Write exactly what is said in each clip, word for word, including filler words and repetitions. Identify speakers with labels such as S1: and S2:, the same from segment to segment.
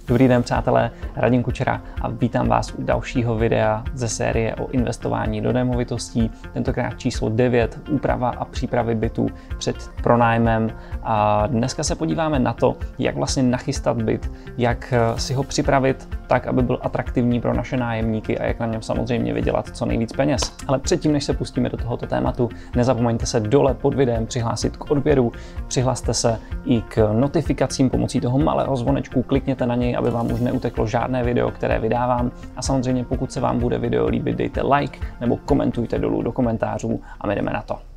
S1: Dobrý den, přátelé, Radim Kučera a vítám vás u dalšího videa ze série o investování do nemovitostí. Tentokrát číslo devět, úprava a přípravy bytů před pronájmem. A dneska se podíváme na to, jak vlastně nachystat byt, jak si ho připravit tak, aby byl atraktivní pro naše nájemníky a jak na něm samozřejmě vydělat co nejvíc peněz. Ale předtím, než se pustíme do tohoto tématu, nezapomeňte se dole pod videem přihlásit k odběru, přihlaste se i k notifikacím pomocí toho malého zvonečku, klikněte na něj, aby vám už neuteklo žádné video, které vydávám. A samozřejmě pokud se vám bude video líbit, dejte like nebo komentujte dolů do komentářů a my jdeme na to.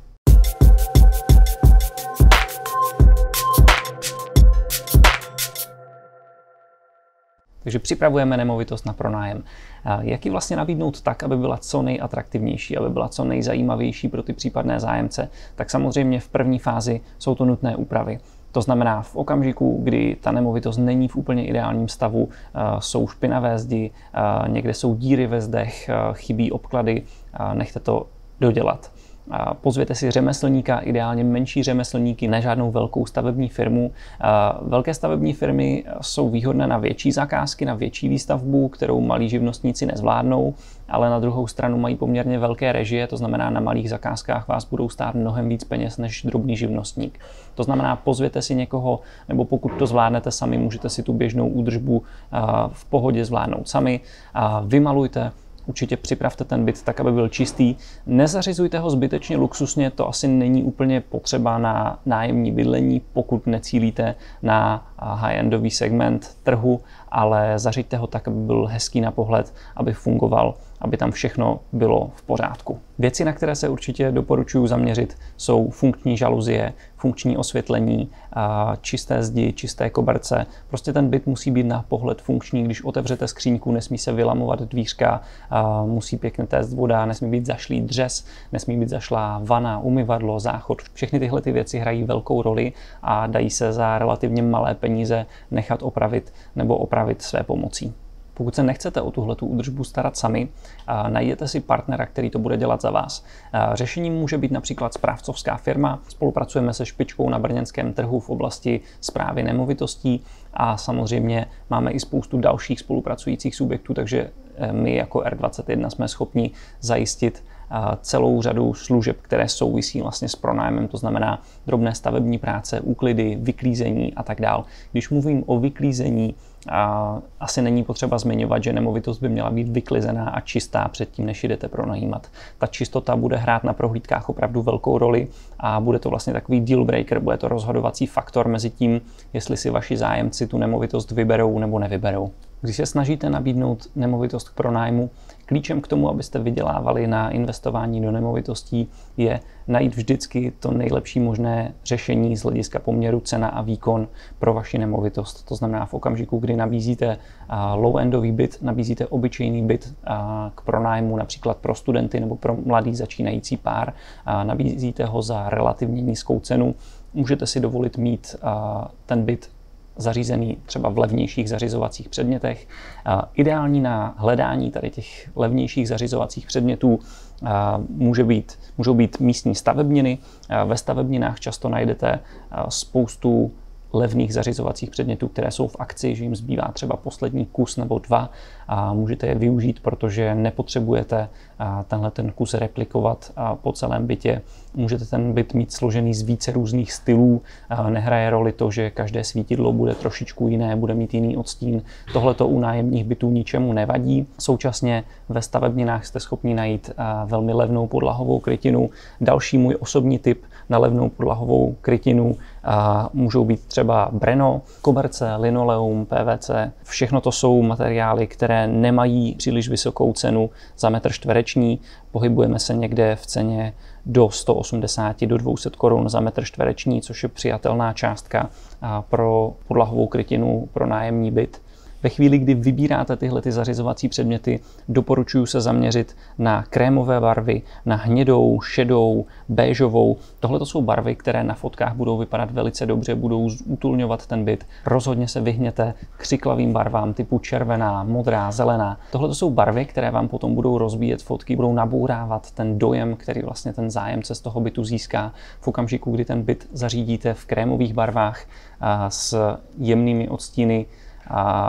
S1: Takže připravujeme nemovitost na pronájem. Jak ji vlastně nabídnout tak, aby byla co nejatraktivnější, aby byla co nejzajímavější pro ty případné zájemce, tak samozřejmě v první fázi jsou to nutné úpravy. To znamená v okamžiku, kdy ta nemovitost není v úplně ideálním stavu, jsou špinavé zdi, někde jsou díry ve zdech, chybí obklady, nechte to dodělat. Pozvěte si řemeslníka, ideálně menší řemeslníky, ne žádnou velkou stavební firmu. Velké stavební firmy jsou výhodné na větší zakázky, na větší výstavbu, kterou malí živnostníci nezvládnou, ale na druhou stranu mají poměrně velké režie, to znamená na malých zakázkách vás budou stát mnohem víc peněz než drobný živnostník. To znamená pozvěte si někoho, nebo pokud to zvládnete sami, můžete si tu běžnou údržbu v pohodě zvládnout sami. Vymalujte. Určitě připravte ten byt tak, aby byl čistý. Nezařizujte ho zbytečně luxusně, to asi není úplně potřeba na nájemní bydlení, pokud necílíte na high-endový segment trhu, ale zařiďte ho tak, aby byl hezký na pohled, aby fungoval, aby tam všechno bylo v pořádku. Věci, na které se určitě doporučuji zaměřit, jsou funkční žaluzie, funkční osvětlení, čisté zdi, čisté koberce. Prostě ten byt musí být na pohled funkční. Když otevřete skříňku, nesmí se vylamovat dvířka, musí pěkně téct voda, nesmí být zašlý dřez, nesmí být zašlá vana, umyvadlo, záchod. Všechny tyhle ty věci hrají velkou roli a dají se za relativně malé peníze nechat opravit nebo opravit své pomocí. Pokud se nechcete o tuhletu údržbu starat sami, najděte si partnera, který to bude dělat za vás. Řešením může být například správcovská firma. Spolupracujeme se špičkou na brněnském trhu v oblasti správy nemovitostí a samozřejmě máme i spoustu dalších spolupracujících subjektů, takže my jako R dvacet jedna jsme schopni zajistit celou řadu služeb, které souvisí vlastně s pronájmem, to znamená drobné stavební práce, úklidy, vyklízení a tak dál. Když mluvím o vyklízení, a asi není potřeba zmiňovat, že nemovitost by měla být vyklizená a čistá předtím, než jdete pronajímat. Ta čistota bude hrát na prohlídkách opravdu velkou roli a bude to vlastně takový deal breaker, bude to rozhodovací faktor mezi tím, jestli si vaši zájemci tu nemovitost vyberou nebo nevyberou. Když se snažíte nabídnout nemovitost k pronájmu, klíčem k tomu, abyste vydělávali na investování do nemovitostí, je najít vždycky to nejlepší možné řešení z hlediska poměru cena a výkon pro vaši nemovitost. To znamená v okamžiku, kdy nabízíte low-endový byt, nabízíte obyčejný byt k pronájmu, například pro studenty nebo pro mladý začínající pár, nabízíte ho za relativně nízkou cenu, můžete si dovolit mít ten byt zařízený třeba v levnějších zařizovacích předmětech. Ideální na hledání tady těch levnějších zařizovacích předmětů může být, můžou být místní stavebniny. Ve stavebninách často najdete spoustu levných zařizovacích předmětů, které jsou v akci, že jim zbývá třeba poslední kus nebo dva a můžete je využít, protože nepotřebujete tenhle ten kus replikovat po celém bytě. Můžete ten byt mít složený z více různých stylů, nehraje roli to, že každé svítidlo bude trošičku jiné, bude mít jiný odstín. Tohle to u nájemních bytů ničemu nevadí. Současně ve stavebninách jste schopni najít velmi levnou podlahovou krytinu. Další můj osobní tip na levnou podlahovou krytinu můžou být třeba breno, koberce, linoleum, P V C. Všechno to jsou materiály, které nemají příliš vysokou cenu za metr čtvereční. Pohybujeme se někde v ceně do sto osmdesát do dvě stě korun za metr čtvereční, což je přijatelná částka pro podlahovou krytinu pro nájemní byt. Ve chvíli, kdy vybíráte tyhle ty zařizovací předměty, doporučuji se zaměřit na krémové barvy, na hnědou, šedou, béžovou. Tohle to jsou barvy, které na fotkách budou vypadat velice dobře, budou zútulňovat ten byt. Rozhodně se vyhněte křiklavým barvám typu červená, modrá, zelená. Tohle to jsou barvy, které vám potom budou rozbíjet fotky, budou nabourávat ten dojem, který vlastně ten zájemce z toho bytu získá v okamžiku, kdy ten byt zařídíte v krémových barvách a s jemnými odstíny a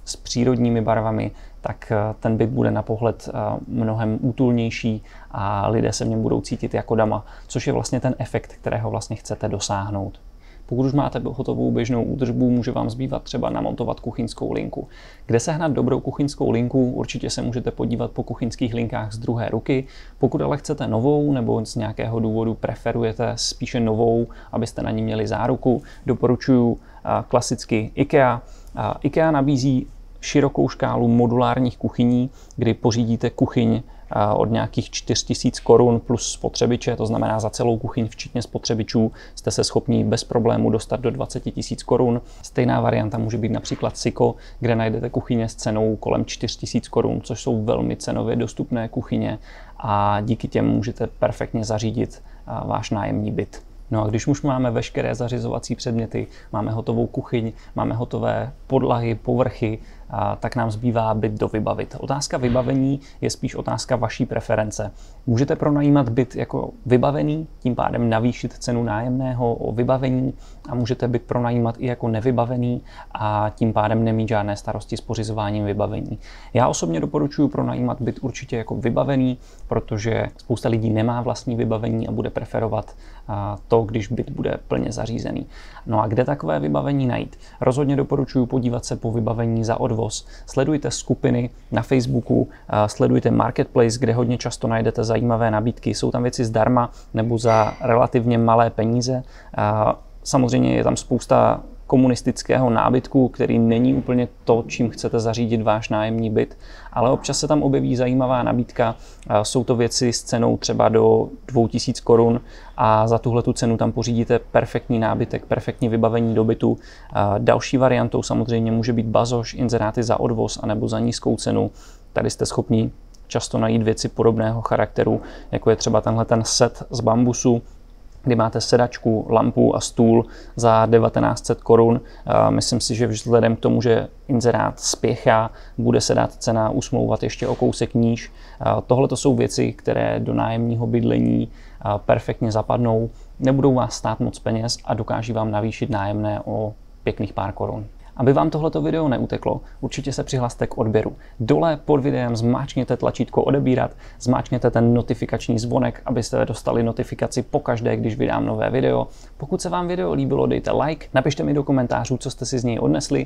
S1: s přírodními barvami, tak ten byt bude na pohled mnohem útulnější a lidé se v něm budou cítit jako doma, což je vlastně ten efekt, kterého vlastně chcete dosáhnout. Pokud už máte hotovou běžnou údržbu, může vám zbývat třeba namontovat kuchyňskou linku. Kde sehnat dobrou kuchyňskou linku? Určitě se můžete podívat po kuchyňských linkách z druhé ruky. Pokud ale chcete novou nebo z nějakého důvodu preferujete spíše novou, abyste na ní měli záruku, doporučuji klasicky IKEA. IKEA nabízí širokou škálu modulárních kuchyní, kdy pořídíte kuchyň od nějakých čtyři tisíce korun plus spotřebiče, to znamená za celou kuchyň včetně spotřebičů jste se schopni bez problému dostat do dvacet tisíc korun. Stejná varianta může být například Siko, kde najdete kuchyně s cenou kolem čtyři tisíce korun, což jsou velmi cenově dostupné kuchyně a díky těm můžete perfektně zařídit váš nájemní byt. No a když už máme veškeré zařizovací předměty, máme hotovou kuchyň, máme hotové podlahy, povrchy, a tak nám zbývá byt dovybavit. Otázka vybavení je spíš otázka vaší preference. Můžete pronajímat byt jako vybavený, tím pádem navýšit cenu nájemného o vybavení a můžete byt pronajímat i jako nevybavený a tím pádem nemít žádné starosti s pořizováním vybavení. Já osobně doporučuji pronajímat byt určitě jako vybavený, protože spousta lidí nemá vlastní vybavení a bude preferovat to, když byt bude plně zařízený. No a kde takové vybavení najít? Rozhodně doporučuji podívat se po vybavení za odvoz. Sledujte skupiny na Facebooku, sledujte Marketplace, kde hodně často najdete zajímavé nabídky. Jsou tam věci zdarma nebo za relativně malé peníze. Samozřejmě je tam spousta komunistického nábytku, který není úplně to, čím chcete zařídit váš nájemní byt, ale občas se tam objeví zajímavá nabídka. Jsou to věci s cenou třeba do dvou tisíc korun a za tuhle tu cenu tam pořídíte perfektní nábytek, perfektní vybavení do bytu. Další variantou samozřejmě může být bazoš, inzeráty za odvoz anebo za nízkou cenu. Tady jste schopni často najít věci podobného charakteru, jako je třeba tenhle ten set z bambusu, kdy máte sedačku, lampu a stůl za devatenáct set korun. Myslím si, že vzhledem k tomu, že inzerát spěchá, bude se dát cena usmlouvat ještě o kousek níž. Tohle to jsou věci, které do nájemního bydlení perfektně zapadnou, nebudou vás stát moc peněz a dokáží vám navýšit nájemné o pěkných pár korun. Aby vám tohleto video neuteklo, určitě se přihlaste k odběru. Dole pod videem zmáčkněte tlačítko odebírat, zmáčkněte ten notifikační zvonek, abyste dostali notifikaci pokaždé, když vydám nové video. Pokud se vám video líbilo, dejte like, napište mi do komentářů, co jste si z něj odnesli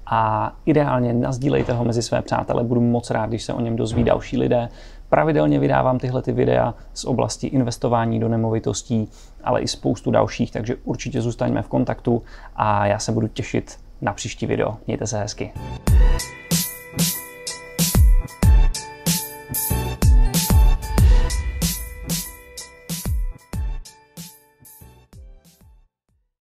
S1: a ideálně nasdílejte ho mezi své přátele, budu moc rád, když se o něm dozví další lidé. Pravidelně vydávám tyhle ty videa z oblasti investování do nemovitostí, ale i spoustu dalších, takže určitě zůstaňme v kontaktu a já se budu těšit na příští video. Mějte se hezky.